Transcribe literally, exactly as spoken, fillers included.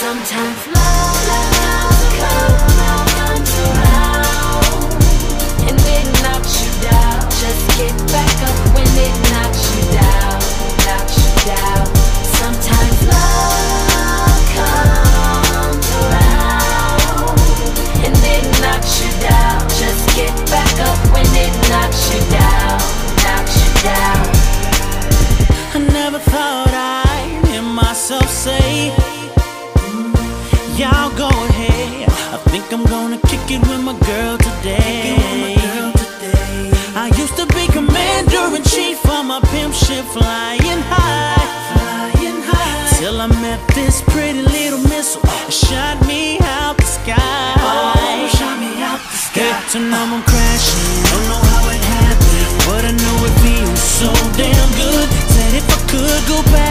Sometimes love comes around and it knocks you down. Just get back up when it knocks you down, knocks you down. Sometimes love comes around and it knocks you down. Just get back up when it knocks you down, knocks you down. I never thought I'd hear myself say, y'all go ahead, I think I'm gonna kick it with my girl today. I used to be commander-in-chief on my pimp ship, flying high, flying high, till I met this pretty little missile that shot me out the sky. Oh, shot me out the sky. Hate to know I'm crashing, don't know how it happened, but I know it feels so damn good. Said if I could go back